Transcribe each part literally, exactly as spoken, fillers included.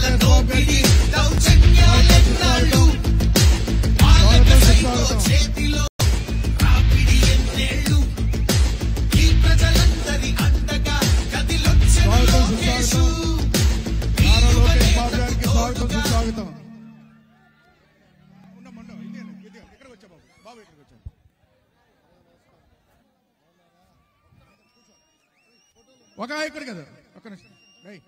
ఒక ఇక్కడ కదా ఒక నిమిషం రై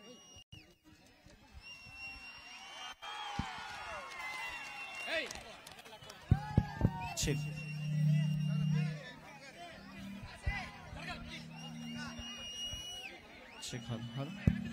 చెక్ చెక్ హలో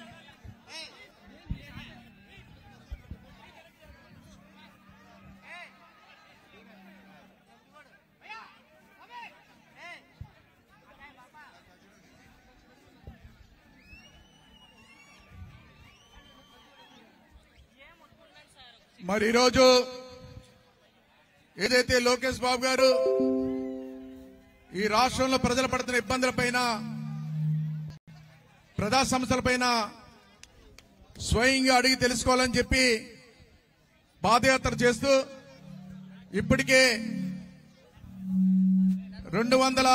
మరి ఈరోజు ఏదైతే లోకేష్ బాబు గారు ఈ రాష్ట్రంలో ప్రజలు పడుతున్న ఇబ్బందులపైన ప్రజా సమస్యలపైన స్వయంగా అడిగి తెలుసుకోవాలని చెప్పి పాదయాత్ర చేస్తూ ఇప్పటికే రెండు వందల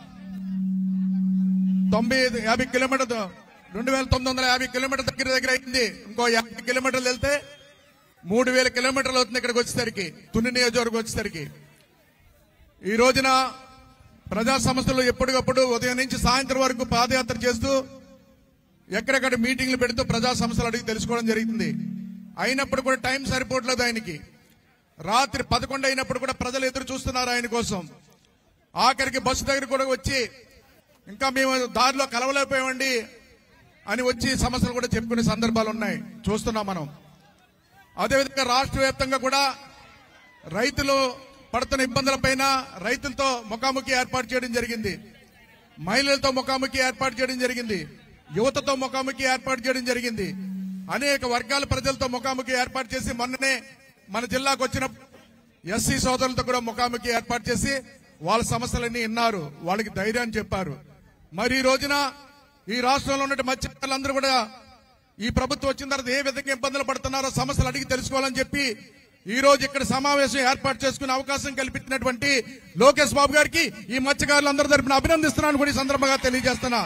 తొంభై యాభై కిలోమీటర్ రెండు వేల తొమ్మిది వందల యాభై కిలోమీటర్ దగ్గర దగ్గర అయింది. ఇంకో యాభై కిలోమీటర్లు వెళ్తే మూడు వేల కిలోమీటర్లు అవుతుంది ఇక్కడికి వచ్చేసరికి, తుని నియోజకవర్గం వచ్చేసరికి. ఈ రోజున ప్రజా సమస్యలు ఎప్పటికప్పుడు ఉదయం నుంచి సాయంత్రం వరకు పాదయాత్ర చేస్తూ ఎక్కడెక్కడ మీటింగ్లు పెడుతూ ప్రజా సమస్యలు అడిగి తెలుసుకోవడం జరిగింది. అయినప్పుడు కూడా టైం సరిపోవట్లేదు ఆయనకి. రాత్రి పదకొండు అయినప్పుడు కూడా ప్రజలు ఎదురు చూస్తున్నారు ఆయన కోసం. ఆఖరికి బస్సు దగ్గర కూడా వచ్చి ఇంకా మేము దారిలో కలవలేకపోయామండి అని వచ్చి సమస్యలు కూడా చెప్పుకునే సందర్భాలు ఉన్నాయి, చూస్తున్నాం మనం. అదేవిధంగా రాష్ట్ర వ్యాప్తంగా కూడా రైతులు పడుతున్న ఇబ్బందులపైన రైతులతో ముఖాముఖి ఏర్పాటు చేయడం జరిగింది, మహిళలతో ముఖాముఖి ఏర్పాటు చేయడం జరిగింది, యువతతో ముఖాముఖి ఏర్పాటు చేయడం జరిగింది. అనేక వర్గాల ప్రజలతో ముఖాముఖి ఏర్పాటు చేసి మొన్ననే మన జిల్లాకు వచ్చిన ఎస్సీ సోదరులతో కూడా ముఖాముఖి ఏర్పాటు చేసి వాళ్ళ సమస్యలన్నీ విన్నారు, వాళ్ళకి ధైర్యాన్ని చెప్పారు. మరి ఈ రోజున ఈ రాష్ట్రంలో ఉన్న మత్స్యకారులందరూ కూడా ఈ ప్రభుత్వం వచ్చిన తర్వాత ఏ విధంగా ఇబ్బందులు పడుతున్నారో సమస్యలు అడిగి తెలుసుకోవాలని చెప్పి ఈ రోజు ఇక్కడ సమావేశం ఏర్పాటు చేసుకునే అవకాశం కల్పించినటువంటి లోకేష్ బాబు గారికి ఈ మత్స్యకారులందరి తరపున అభినందిస్తున్నాను కూడా ఈ సందర్భంగా తెలియజేస్తున్నా.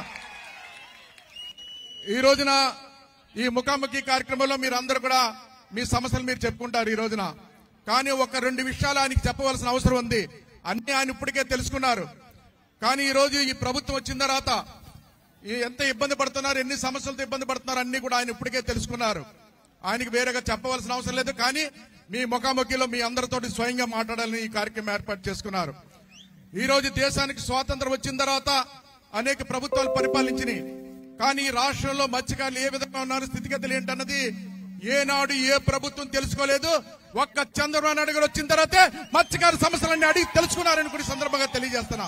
ఈ రోజున ఈ ముఖాముఖి కార్యక్రమంలో మీరు అందరూ కూడా మీ సమస్యలు మీరు చెప్పుకుంటారు ఈ రోజున. కానీ ఒక రెండు విషయాలు ఆయనకి చెప్పవలసిన అవసరం ఉంది. అన్ని ఆయన ఇప్పటికే తెలుసుకున్నారు. కానీ ఈ రోజు ఈ ప్రభుత్వం వచ్చిన తర్వాత ఎంత ఇబ్బంది పడుతున్నారు, ఎన్ని సమస్యలతో ఇబ్బంది పడుతున్నారు అన్ని కూడా ఆయన ఇప్పటికే తెలుసుకున్నారు. ఆయనకి వేరేగా చెప్పవలసిన అవసరం లేదు. కానీ మీ ముఖాముఖిలో మీ అందరితోటి స్వయంగా మాట్లాడాలని ఈ కార్యక్రమం ఏర్పాటు చేసుకున్నారు. ఈ రోజు దేశానికి స్వాతంత్రం వచ్చిన తర్వాత అనేక ప్రభుత్వాలు పరిపాలించినాయి. కానీ ఈ రాష్ట్రంలో మత్స్యకారులు ఏ విధంగా ఉన్నారు, స్థితిగతులు ఏంటన్నది ఏనాడు ఏ ప్రభుత్వం తెలుసుకోలేదు. ఒక్క చంద్రబాబు నాయుడు గారు వచ్చిన తర్వాతే మత్స్యకారు సమస్యలన్నీ అడిగి తెలుసుకున్నారని కూడా సందర్భంగా తెలియజేస్తున్నా.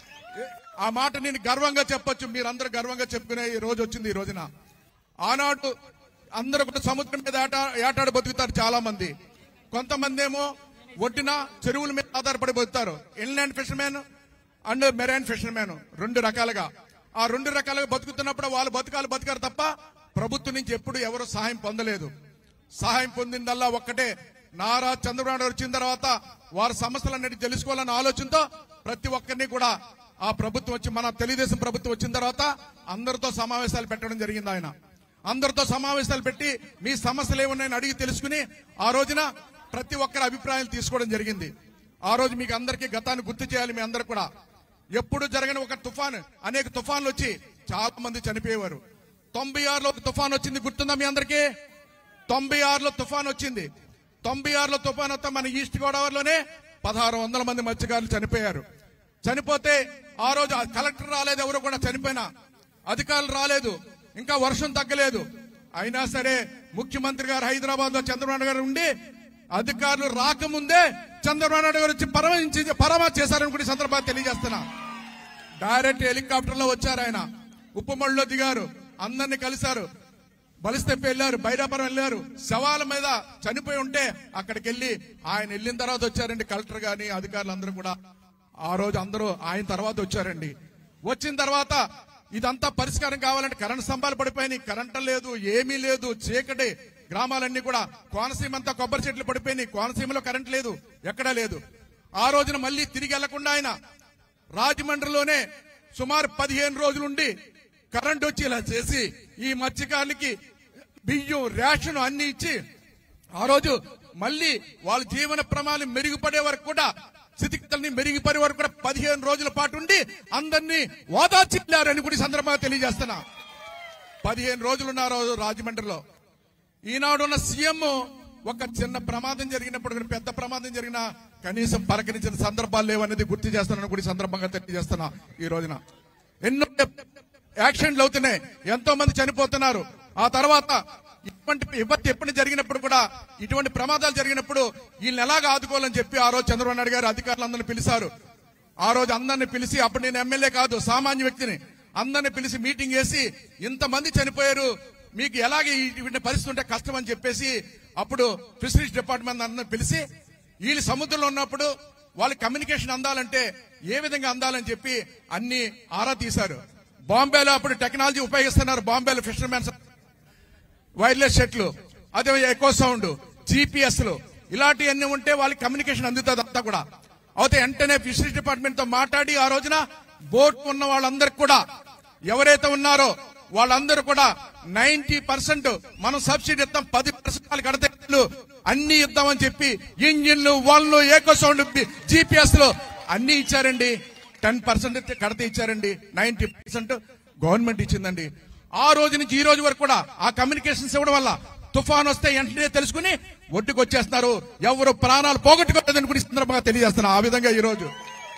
ఆ మాట నేను గర్వంగా చెప్పొచ్చు, మీరందరూ గర్వంగా చెప్పుకునే ఈ రోజు వచ్చింది. ఈ రోజున ఆనాడు అందరూ కూడా సముద్రం మీద ఏటాడు బతుకుతారు చాలా మంది. కొంతమంది ఏమో ఒడ్డున చెరువుల మీద ఆధారపడి బతుకుతారు. Inland fishermen and marine fishermen రెండు రకాలుగా. ఆ రెండు రకాలుగా బతుకుతున్నప్పుడు వాళ్ళు బతకాలు బతకారు తప్ప ప్రభుత్వం నుంచి ఎప్పుడు ఎవరు సహాయం పొందలేదు. సహాయం పొందిందల్లా ఒక్కటే, నారా చంద్రబాబు నాయుడు వచ్చిన తర్వాత వారి సమస్యలన్నిటి తెలుసుకోవాలన్న ఆలోచనతో ప్రతి ఒక్కరిని కూడా ఆ ప్రభుత్వం వచ్చి మన తెలుగుదేశం ప్రభుత్వం వచ్చిన తర్వాత అందరితో సమావేశాలు పెట్టడం జరిగింది. ఆయన అందరితో సమావేశాలు పెట్టి మీ సమస్యలు ఏమున్నాయని అడిగి తెలుసుకుని ఆ రోజున ప్రతి ఒక్కరి అభిప్రాయాలు తీసుకోవడం జరిగింది. ఆ రోజు మీకు అందరికీ గతాన్ని గుర్తు చేయాలి. మీ అందరు కూడా ఎప్పుడు జరగని ఒక తుఫాను, అనేక తుఫాన్లు వచ్చి చాలా మంది చనిపోయేవారు. తొంభై ఆరులో ఒక తుఫాన్ వచ్చింది, గుర్తుందా మీ అందరికీ? తొంభై ఆరులో తుఫాన్ వచ్చింది. తొంభై ఆరులో తుఫాన్ వస్తే మన ఈస్ట్ గోదావరిలోనే పదహారు వందల మంది మత్స్యకారులు చనిపోయారు. చనిపోతే ఆ రోజు కలెక్టర్ రాలేదు, ఎవరు కూడా చనిపోయినా అధికారులు రాలేదు, ఇంకా వర్షం తగ్గలేదు. అయినా సరే ముఖ్యమంత్రి గారు హైదరాబాద్ లో చంద్రబాబు నాయుడు గారు ఉండి అధికారులు రాకముందే చంద్రబాబు నాయుడు గారు వచ్చి పరామర్శించి పరామర్శ చేశారని కూడా సందర్భంగా తెలియజేస్తున్నా. డైరెక్ట్ హెలికాప్టర్ లో వచ్చారు. ఆయన ఉప్పమళ్ళలో దిగారు, అందరినీ కలిశారు, బలిస్తెప్పి వెళ్లారు, బైరాపురం వెళ్లారు. శవాల మీద చనిపోయి ఉంటే అక్కడికి వెళ్లి ఆయన వెళ్ళిన తర్వాత వచ్చారండి కలెక్టర్ గాని అధికారులు అందరూ కూడా. ఆ రోజు అందరూ ఆయన తర్వాత వచ్చారండి. వచ్చిన తర్వాత ఇదంతా పరిష్కారం కావాలంటే కరెంట్ స్తంభాలు పడిపోయినాయి, కరెంట్ లేదు, ఏమీ లేదు, చీకటి గ్రామాలన్నీ కూడా. కోనసీమ అంతా కొబ్బరి చెట్లు పడిపోయినాయి, కోనసీమలో కరెంట్ లేదు, ఎక్కడా లేదు. ఆ రోజున మళ్ళీ తిరిగి వెళ్లకుండా ఆయన రాజమండ్రిలోనే సుమారు పదిహేను రోజులుండి కరెంట్ వచ్చేలా చేసి ఈ మత్స్యకారులకి బియ్యం రేషన్ అన్ని ఇచ్చి ఆ రోజు మళ్ళీ వాళ్ళ జీవన ప్రమాణం మెరుగుపడే వరకు కూడా, స్థితిగతుల్ని మెరుగుపడే వరకు కూడా పదిహేను రోజుల పాటు ఉండి అందరినీ ఓదార్చిల్లారని కూడా సందర్భంగా తెలియజేస్తున్నా. పదిహేను రోజులు ఉన్నారు రాజమండ్రిలో. ఈనాడు ఉన్న సీఎం ఒక చిన్న ప్రమాదం జరిగినప్పుడు, పెద్ద ప్రమాదం జరిగినా కనీసం పలకరించిన సందర్భాలు లేవనేది గుర్తు చేస్తున్నాను కూడా సందర్భంగా తెలియజేస్తున్నా. ఈ రోజున ఎన్నో యాక్సిడెంట్లు అవుతున్నాయి, ఎంతో మంది చనిపోతున్నారు. ఆ తర్వాత ఇటువంటి విపత్తు ఎప్పుడు జరిగినప్పుడు కూడా, ఇటువంటి ప్రమాదాలు జరిగినప్పుడు వీళ్ళని ఎలాగ ఆదుకోవాలని చెప్పి ఆ రోజు చంద్రబాబు నాయుడు గారు అధికారులందరినీ పిలిచారు. ఆ రోజు అందరిని పిలిచి, అప్పుడు నేను ఎమ్మెల్యే కాదు సామాన్య వ్యక్తిని, అందరిని పిలిచి మీటింగ్ చేసి ఇంతమంది చనిపోయారు, మీకు ఎలాగే ఇటువంటి పరిస్థితి ఉంటే కష్టం అని చెప్పేసి అప్పుడు ఫిషరీస్ డిపార్ట్మెంట్ అందరిని పిలిచి వీళ్ళు సముద్రంలో ఉన్నప్పుడు వాళ్ళ కమ్యూనికేషన్ అందాలంటే ఏ విధంగా అందాలని చెప్పి అన్ని ఆరా తీశారు. బాంబేలో అప్పుడు టెక్నాలజీ ఉపయోగిస్తున్నారు. బాంబేలో ఫిషర్మెన్స్ వైర్లెస్ సెట్లు, అదే ఎకో సౌండ్, జీపీఎస్ లు ఇలాంటివన్నీ ఉంటే వాళ్ళకి కమ్యూనికేషన్ అందుతుంది అంతా కూడా. అయితే వెంటనే ఫిషరీస్ డిపార్ట్మెంట్ తో మాట్లాడి ఆ రోజున బోట్ ఉన్న వాళ్ళందరికి కూడా, ఎవరైతే ఉన్నారో వాళ్ళందరూ కూడా నైన్టీ పర్సెంట్ మనం సబ్సిడీ ఇద్దాం, పది పర్సెంట్ వాళ్ళు కడితే అన్ని ఇద్దామని చెప్పి ఇంజిన్లు, వాళ్ళు, ఏకో సౌండ్, జీపీఎస్ లు అన్ని ఇచ్చారండి. టెన్ పర్సెంట్ కడితే ఇచ్చారండి, నైన్టీ పర్సెంట్ గవర్నమెంట్ ఇచ్చిందండి. ఆ రోజు నుంచి ఈ రోజు వరకు కూడా ఆ కమ్యూనికేషన్స్ ఇవ్వడం వల్ల తుఫాన్ వస్తే వెంటనే తెలుసుకుని ఒడ్డుకు వచ్చేస్తున్నారు, ఎవరు ప్రాణాలు పోగొట్టుకోలేదని కూడా సందర్భంగా తెలియజేస్తున్నారు. ఆ విధంగా ఈ రోజు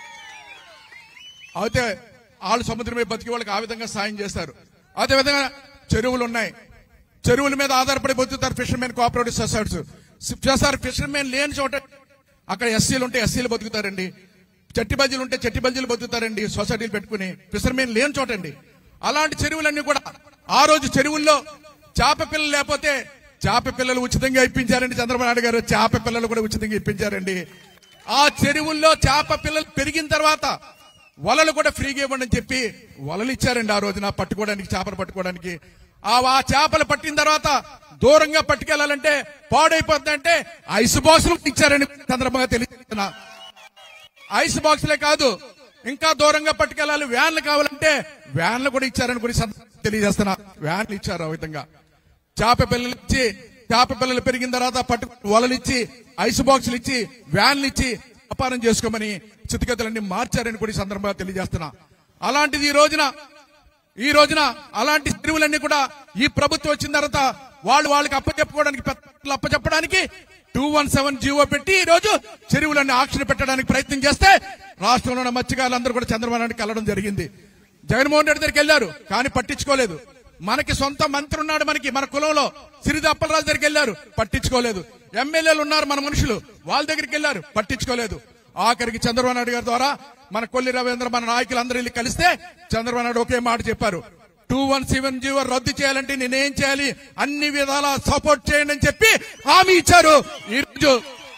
అయితే వాళ్ళు సముద్రమే బతికి వాళ్ళకి ఆ విధంగా సాయం చేస్తారు. అదేవిధంగా చెరువులు ఉన్నాయి, చెరువుల మీద ఆధారపడి బతుకుతారు fishermen cooperative societies. Sir fishermen లేని చోట అక్కడ ఎస్సీలు ఉంటే ఎస్సీలు బతుకుతారండి, చెట్టి బజ్జీలు ఉంటే చెట్టి బజ్జీలు బతుకుతారండి సొసైటీలు పెట్టుకుని, ఫిషర్మెన్ లేని చోటండి. అలాంటి చెరువులన్నీ కూడా ఆ రోజు చెరువుల్లో చేప పిల్లలు లేకపోతే చేప పిల్లలు ఉచితంగా ఇప్పించారండి చంద్రబాబు నాయుడు గారు. చేప పిల్లలు కూడా ఉచితంగా ఇప్పించారండి. ఆ చెరువుల్లో చేప పిల్లలు పెరిగిన తర్వాత వలలు కూడా ఫ్రీగా ఇవ్వండి అని చెప్పి వలలు ఇచ్చారండి ఆ రోజున పట్టుకోవడానికి, చేపలు పట్టుకోవడానికి. ఆ చేపలు పట్టిన తర్వాత దూరంగా పట్టుకెళ్లాలంటే పాడైపోతుందంటే ఐస్ బాక్సులు ఇచ్చారని సందర్భంగా తెలియజేస్తున్నా. ఐస్ బాక్సులే కాదు, ఇంకా దూరంగా పట్టుకెళ్లాలి, వ్యాన్లు కావాలంటే వ్యాన్లు కూడా ఇచ్చారని కూడా తెలియజేస్తున్నా. వ్యాన్లు ఇచ్చారు. ఆ విధంగా చేప పిల్లలు ఇచ్చి, చేప పిల్లలు పెరిగిన తర్వాత పట్టు వలలు ఇచ్చి, ఐస్ బాక్సులు ఇచ్చి, వ్యాన్లు ఇచ్చి వ్యాపారం చేసుకోమని స్థితిగతులన్నీ మార్చారని కూడా సందర్భంగా తెలియజేస్తున్నా. అలాంటిది ఈ రోజున ఈ రోజున అలాంటి చెరువులన్నీ కూడా ఈ ప్రభుత్వం వచ్చిన తర్వాత వాళ్ళు వాళ్ళకి అప్పచెప్పుకోవడానికి అప్పచెప్పడానికి టూ వన్ సెవెన్ జీవో పెట్టి ఈ రోజు చెరువులన్నీ ఆక్షన్ పెట్టడానికి ప్రయత్నం చేస్తే రాష్ట్రంలో ఉన్న మత్స్యకారులందరూ కూడా చంద్రబాబు నాయుడుకి వెళ్ళడం జరిగింది. జగన్మోహన్ రెడ్డి దగ్గరికి వెళ్లారు కానీ పట్టించుకోలేదు. మనకి సొంత మంత్రి ఉన్నాడు, మనకి మన కులంలో సిరిది అప్పలరాజు దగ్గరికి వెళ్లారు, పట్టించుకోలేదు. ఎమ్మెల్యేలు ఉన్నారు మన మనుషులు, వాళ్ళ దగ్గరికి వెళ్లారు, పట్టించుకోలేదు. ఆఖరికి చంద్రబాబు నాయుడు గారి ద్వారా మన కొల్లి రవీంద్ర, మన నాయకులందరూ వెళ్ళి కలిస్తే చంద్రబాబు నాయుడు ఒకే మాట చెప్పారు, టూ వన్ సెవెన్ జీవో రద్దు చేయాలంటే నేనేం చేయాలి, అన్ని విధాలా సపోర్ట్ చేయండి అని చెప్పి హామీ ఇచ్చారు. ఈ రోజు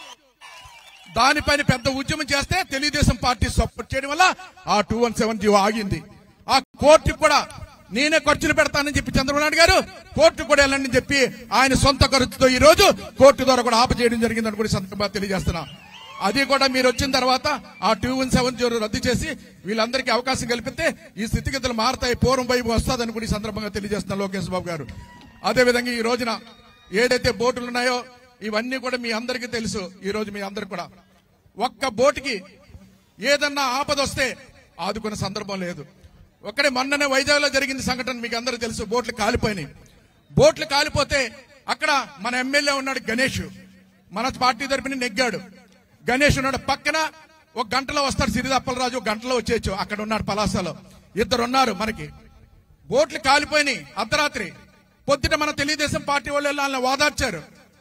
దానిపైన పెద్ద ఉద్యమం చేస్తే తెలుగుదేశం పార్టీ సపోర్ట్ చేయడం వల్ల ఆ టూ వన్ సెవెన్ జీవో ఆగింది. ఆ కోర్టుకు కూడా నేనే ఖర్చులు పెడతానని చెప్పి చంద్రబాబు నాయుడు గారు కోర్టు కూడా వెళ్ళండి చెప్పి ఆయన సొంత ఖర్చుతో ఈ రోజు కోర్టు ద్వారా కూడా ఆప చేయడం జరిగిందని కూడా సందర్భంగా తెలియజేస్తున్నా. అది కూడా మీరు వచ్చిన తర్వాత ఆ టూ వన్ సెవెన్ జీరో రద్దు చేసి వీళ్ళందరికీ అవకాశం కల్పిస్తే ఈ స్థితిగతులు మారతాయి, పూర్వం వైపు వస్తుందని కూడా సందర్భంగా తెలియజేస్తున్నా లోకేష్ బాబు గారు. అదేవిధంగా ఈ రోజున ఏదైతే బోటులు ఉన్నాయో ఇవన్నీ కూడా మీ అందరికీ తెలుసు. ఈ రోజు మీ అందరికి కూడా ఒక్క బోటుకి ఏదన్నా ఆపద వస్తే ఆదుకునే సందర్భం లేదు. ఒక్కడే మొన్ననే వైజాగ్ లో జరిగింది సంఘటన మీకు అందరూ తెలుసు. బోట్లు కాలిపోయినాయి. బోట్లు కాలిపోతే అక్కడ మన ఎమ్మెల్యే ఉన్నాడు గణేష్, మన పార్టీ తరపున నెగ్గాడు. గణేష్ ఉన్నాడు పక్కన, ఒక గంటలో వస్తాడు సిరిది అప్పలరాజు, ఒక గంటలో వచ్చేయచ్చు. అక్కడ ఉన్నాడు పలాసలో, ఇద్దరు ఉన్నారు. మనకి బోట్లు కాలిపోయినాయి అర్ధరాత్రి. పొద్దుట మన తెలుగుదేశం పార్టీ వాళ్ళు వాళ్ళని వాదార్చారు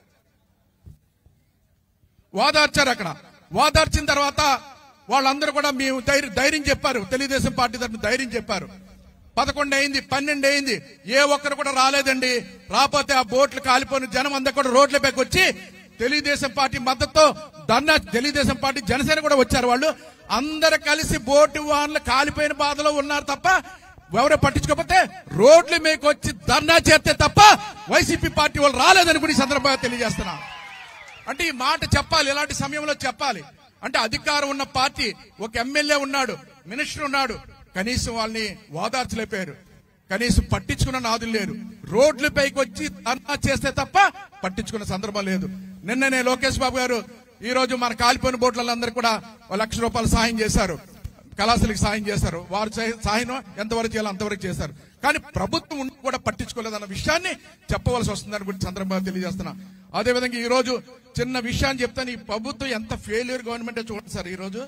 వాదార్చారు అక్కడ వాదార్చిన తర్వాత వాళ్ళందరూ కూడా మేము ధైర్యం చెప్పారు, తెలుగుదేశం పార్టీ తరఫున ధైర్యం చెప్పారు. పదకొండు అయింది, పన్నెండు అయింది, ఏ ఒక్కరు కూడా రాలేదండి. రాకపోతే ఆ బోట్లు కాలిపోయిన జనం అందరూ కూడా రోడ్లపైకి వచ్చి తెలుగుదేశం పార్టీ మద్దతుతో ధర్నా, తెలుగుదేశం పార్టీ జనసేన కూడా వచ్చారు. వాళ్ళు అందరూ కలిసి బోటు వాళ్ళు కాలిపోయిన బాధలో ఉన్నారు తప్ప ఎవరో పట్టించుకోకపోతే రోడ్ల మీదకి వచ్చి ధర్నా చేస్తే తప్ప వైసీపీ పార్టీ వాళ్ళు రాలేదని కూడా ఈ సందర్భంగా తెలియజేస్తున్నా. అంటే ఈ మాట చెప్పాలి, ఇలాంటి సమయంలో చెప్పాలి. అంటే అధికారం ఉన్న పార్టీ, ఒక ఎమ్మెల్యే ఉన్నాడు, మినిస్టర్ ఉన్నాడు, కనీసం వాళ్ళని ఓదార్చలేపారు, కనీసం పట్టించుకున్న నాదులు లేరు. రోడ్లపైకి వచ్చి ధర్నా చేస్తే తప్ప పట్టించుకున్న సందర్భం లేదు. నిన్ననే లోకేష్ బాబు గారు ఈ రోజు మన కాలిపోయిన బోట్లందరూ కూడా లక్ష రూపాయలు సాయం చేశారు, కళాశాలకు సాయం చేశారు. వారు సాయం ఎంతవరకు చేయాలో అంతవరకు చేశారు. కానీ ప్రభుత్వం ఉండి కూడా పట్టించుకోలేదన్న విషయాన్ని చెప్పవలసి వస్తుందని కూడా సందర్భంగా తెలియజేస్తున్నా. అదేవిధంగా ఈ రోజు చిన్న విషయాన్ని చెప్తాను. ఈ ప్రభుత్వం ఎంత ఫెయిల్యూర్ గవర్నమెంట్ చూడండి సార్. ఈ రోజు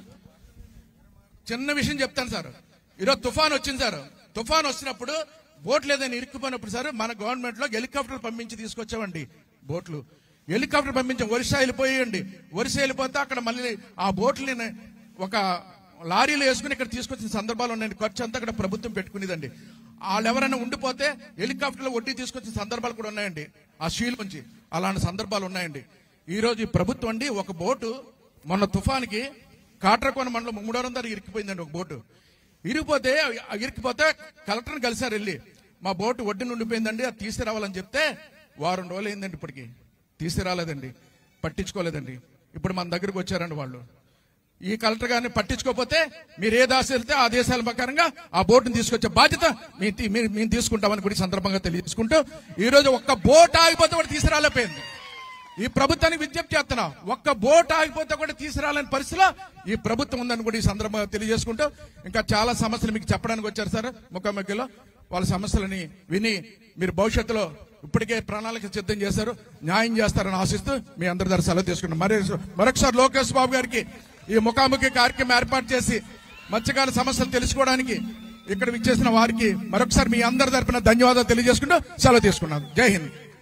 చిన్న విషయం చెప్తాను సార్. ఈరోజు తుఫాన్ వచ్చింది సార్. తుఫాన్ వచ్చినప్పుడు బోట్లు ఏదైనా ఇరుక్కుపోయినప్పుడు సార్ మన గవర్నమెంట్ లో హెలికాప్టర్ పంపించి తీసుకొచ్చామండి. బోట్లు హెలికాప్టర్ పంపించాం. ఒరిస్సా వెళ్ళిపోయండి. ఒరిస్సా వెళ్ళిపోతే అక్కడ మళ్ళీ ఆ బోట్లని ఒక లారీలు వేసుకుని ఇక్కడ తీసుకొచ్చిన సందర్భాలు ఉన్నాయండి. ఖర్చు అంతా అక్కడ ప్రభుత్వం పెట్టుకునేదండి. వాళ్ళు ఎవరైనా ఉండిపోతే హెలికాప్టర్లో వడ్డీ తీసుకొచ్చిన సందర్భాలు కూడా ఉన్నాయండి. ఆ షీల్ నుంచి అలాంటి సందర్భాలు ఉన్నాయండి. ఈ రోజు ఈ ప్రభుత్వం అండి ఒక బోటు మొన్న తుఫాన్కి కాట్రకోన మండలం మూడో దాకా ఇరికిపోయిందండి. ఒక బోటు ఇరిగిపోతే ఇరికిపోతే కలెక్టర్ని కలిసారు వెళ్ళి, మా బోటు ఒడ్డున ఉండిపోయిందండి, అది తీసుకురావాలని చెప్తే వారం రోజులు అయిందండి. ఇప్పటికి తీసుకురాలేదండి, పట్టించుకోలేదండి. ఇప్పుడు మన దగ్గరకు వచ్చారండి వాళ్ళు. ఈ కలెక్టర్ గారిని పట్టించుకోకపోతే మీరు ఏ దేశం వెళ్తే ఆ దేశాల ప్రకారంగా ఆ బోటుని తీసుకొచ్చే బాధ్యత మేము తీసుకుంటామని కూడా సందర్భంగా తెలియజేసుకుంటూ ఈ రోజు ఒక్క బోట్ ఆగిపోతే కూడా తీసుకురాలేకపోయింది. ఈ ప్రభుత్వానికి విజ్ఞప్తి చేస్తున్నా, ఒక్క బోట్ ఆగిపోతే కూడా తీసుకురాలేని పరిస్థితిలో ఈ ప్రభుత్వం ఉందని కూడా ఈ సందర్భంగా తెలియజేసుకుంటూ ఇంకా చాలా సమస్యలు మీకు చెప్పడానికి వచ్చారు సార్. ముఖాముఖిలో వాళ్ళ సమస్యలని విని మీరు భవిష్యత్తులో ఇప్పటికే ప్రణాళిక సిద్ధం చేశారు, న్యాయం చేస్తారని ఆశిస్తూ మీ అందరి దగ్గర సెలవు తీసుకుంటాం. మరి మరొకసారి లోకేష్ బాబు గారికి ఈ ముఖాముఖి కార్యక్రమం ఏర్పాటు చేసి మత్స్యకారుల సమస్యలు తెలుసుకోవడానికి ఇక్కడ విచ్చేసిన వారికి మరొకసారి మీ అందరి తరపున ధన్యవాదాలు తెలియజేసుకుంటూ సెలవు తీసుకున్నాను. జై హింద్.